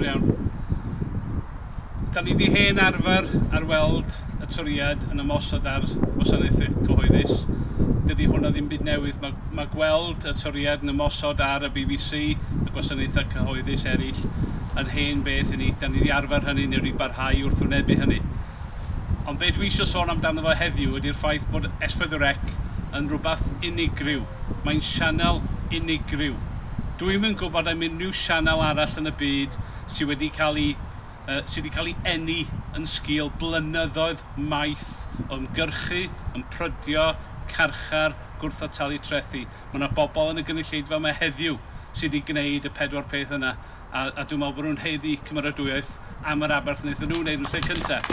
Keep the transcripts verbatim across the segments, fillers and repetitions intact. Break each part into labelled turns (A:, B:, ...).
A: fawr iawn. Da ni wedi hen arfer ar weld y toriad yn ymosod ar wasanaethau cyhoeddus. Dydy hwnna ddim byd newydd. Mae, mae gweld y toriad yn ymosod ar y B B C, y gwasanaethau cyhoeddus eraill, yn hen beth i ni. Da ni wedi arfer hynny, neu wedi barhau wrth wynebu hynny. Ond beth dwi eisiau sôn amdano fo heddiw ydy'r ffaith bod S four C yn rhywbeth unigryw. Mae'n sianel unigryw. Dwi'n yn gwybod am unrhyw sianel arall yn y byd sydd wedi cael ei Uh, sydd wedi cael ei eni yn sgil blynyddoedd maith o ymgyrchu, yn prydio, carchar, gwrth o talu trethi. Mae yna bobl yn y gynulleidfa yma heddiw sydd wedi gwneud y pedwar peth yna. A, a dwi'n meddwl bod nhw'n heiddi cymeradwyaeth am yr aberth wnaethon nhw'n wneud yn lle cyntaf.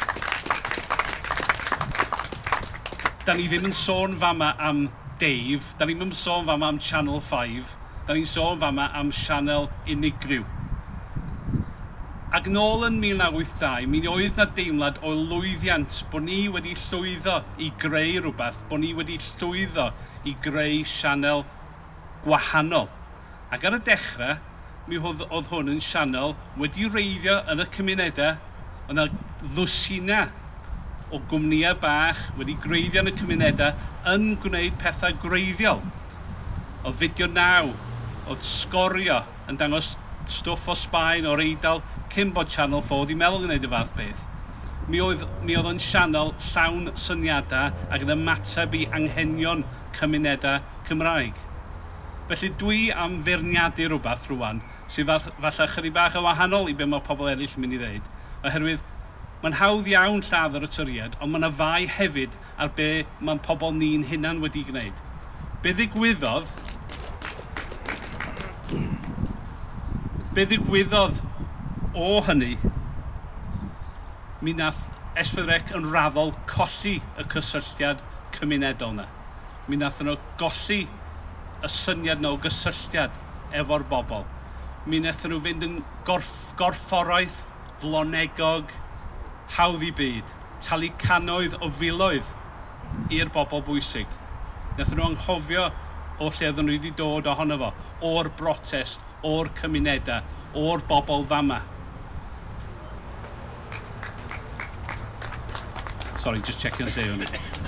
A: Da ni ddim yn sôn fama am Dave, da ni ddim yn sôn fama am Channel five, da ni'n sôn fama am sianel unigryw. Ac nôl yn mil naw wyth dau, mi oedd na deimlad o lwyddiant bod ni wedi llwyddo i greu rhywbeth, bod ni wedi llwyddo i greu sianel gwahanol. Ac ar y dechrau, mi oedd, oedd hwn yn sianel wedi reiddio yn y cymunedau, yna ddwsina o gwmnïau bach wedi greiddio yn y cymunedau yn gwneud pethau greiddiol. O fideo naw, oedd sgorio yn dangos stwff o Sbaen o'r Eidal cyn bod Channel four wedi meddwl yn gwneud y fath beth. Mi oedd, mi oedd yn sianel llawn syniadau ac yn ymateb i anghenion cymunedau Cymraeg. Felly dwi am feirniadu rhywbeth rwan sydd falle chydig bach yn wahanol i be mae pobl eraill yn mynd i ddeud. Oherwydd mae'n hawdd iawn lladd ar y toriad, ond mae'n fai hefyd ar be mae'n pobl ni'n hunan wedi gwneud. Be ddigwyddodd Be ddigwyddodd o hynny, mi nath S four C yn raddol colli y cysylltiad cymunedol yna. Mi nath nhw golli y syniad nhw o gysylltiad efo'r bobl. Mi nath nhw fynd yn gorff, gorfforaeth, flonegog, hawdd i byd, talu cannoedd o filoedd i'r bobl bwysig. Nath nhw anghofio o lle oedden nhw wedi dod ohono fo, o'r brotest, o'r cymunedau, o'r bobl fama. Sorry, just checking lle hwnny.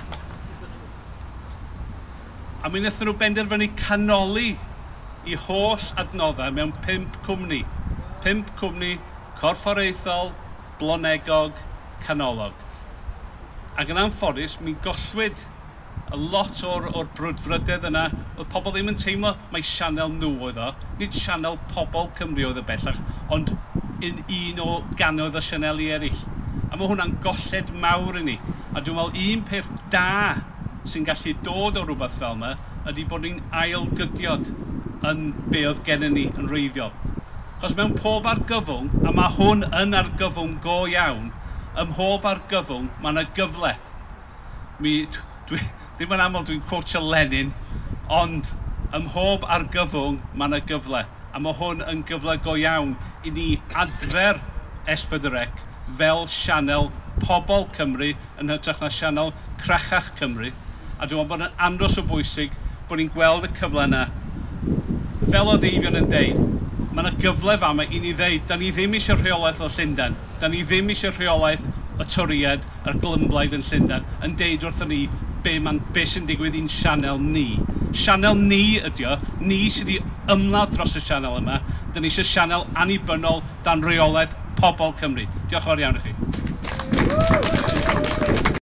A: A mi wnaethon nhw benderfynu canoli i holl adnoddau mewn pump cwmni. Pump cwmni corfforaethol, blonegog, canolog. Ac yn anffodus, mi gollwyd y lot o'r, or brwdfrydedd yna, oedd pobl ddim yn teimlo mae sianel nhw oedd o, nid sianel pobl Cymru oedd y bellach, ond un, un o ganoedd o sianeli eraill. A mae hwnna'n golled mawr i ni. A dwi'n meddwl un peth da sy'n gallu dod o rhywbeth fel yma ydy bod ni'n ailgydiod yn be oedd gennym ni yn wreiddiol. Chos mewn pob argyfwng, a mae hwn yn argyfwng go iawn, ym mhob argyfwng mae yna gyfle. Mi, dwi, Ddim yn aml dwi'n quotio Lenin, ond ym mhob argyfwng mae yna gyfle. A mae hwn yn gyfle go iawn i ni adfer S four C fel sianel pobl Cymru yn hytrach na sianel crachach Cymru. A dwi'n meddwl bod yn andros o bwysig bod ni'n gweld y cyfle yna. Fel oedd Eifion yn deud, mae yna gyfle fama i ni ddeud, da ni ddim eisiau rheolaeth o Llundain, da ni ddim eisiau rheolaeth o toriad a'r glymblaid yn Llundain, yn deud wrthyn ni be, be sy'n digwydd i'n sianel ni. Sianel ni ydi o, ni sydd wedi ymladd dros y sianel yma, da ni eisiau sianel annibynnol dan reolaeth pobl Cymru. Diolch yn fawr iawn i chi.